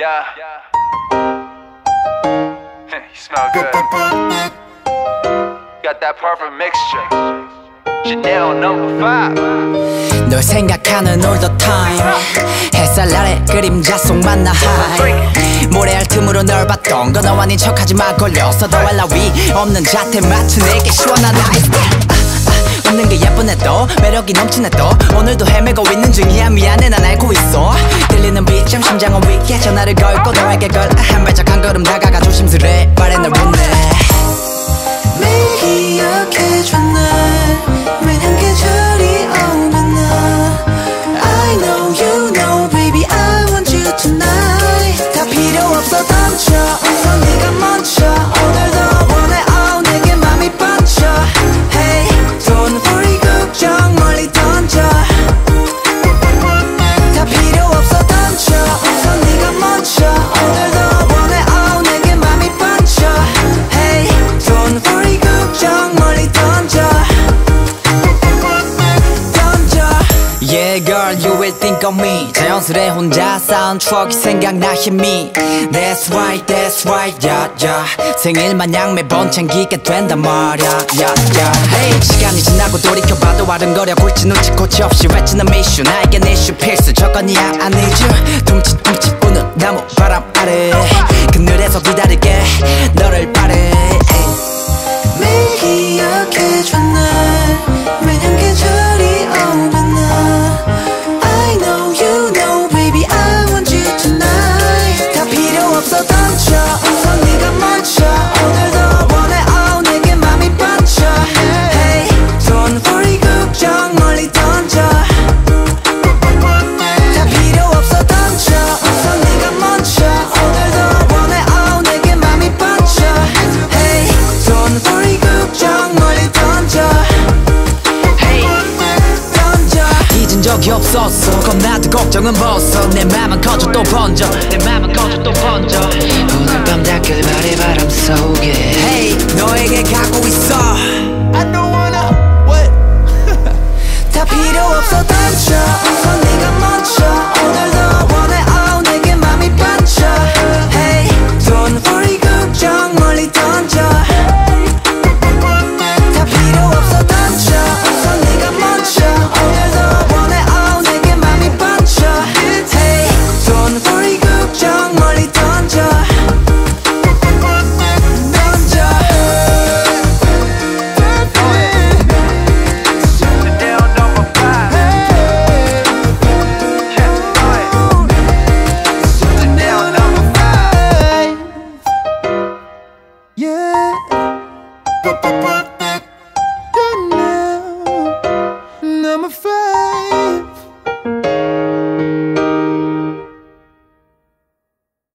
You smell good. Got that perfect mixture. Chanel No. 5. 널 생각하는 all the time. 햇살 아래 그림자 속 만나 high. 모래알 틈으로 널 봤던 거 너와 네 척하지마 걸려서 더 알라 위 없는 자태 마치 내게 시원한 아이스. 웃는 게 예쁘네 또 매력이 넘치네 또 오늘도 헤매고 있는 중이야 미안해 난 알고 있어 들리는 비점 심장은 위에 전화를 걸고 너에게 걸 한 발짝 한 걸음 다가가 조심스레 말해 널 웃네 매일 기억해줘 날 매년 계절이 오면 나 I know you know baby I want you tonight 다 필요 없어 던져 우선 네가 먼저 오늘도 원해 oh 내게 맘이 번져 Hey don't worry 걱정 멀리 던져 다 필요 없어 던져 우선 네가 먼저 오늘도 원해 oh 내게 맘이 번져 Hey don't worry 걱정 멀리 던져 Yeah girl you will think of me 자연스레 혼자 쌓은 추억이 생각나 힘이 That's right yeah yeah 생일 마냥 매번 챙기게 된단 말야 yeah yeah Hey 시간이 지나고 돌이켜봐도 아른거려 굴지 눈치 코치 없이 외치는 미슈 나에겐 이슈 필수 저건이야 I need you 둠칫둠칫 부는 나무 바람 아래 그늘에서 기다릴게 너를 바래 매일 기억해줘 날 매년 계절이 오면 나 I know you know baby I want you tonight 다 필요 없어 던져 우선 네가 먼저 오늘도 원해 oh 내게 맘이 번져 Hey don't worry 걱정 멀리 던져 다 필요 없어 던져 우선 네가 먼저 오늘도 원해 oh 내게 맘이 번져 Hey don't worry 걱정 멀리 던져 잊은 적이 없었어 겁나도 걱정은 벗어 내 맘은 커져 또 번져 내 맘은 커져 또 번져 오늘 밤 닿길 바래 바람 속에 Hey 너에게 가고 있어 I don't wanna what 다 필요 없어 던져 우선 네가 먼저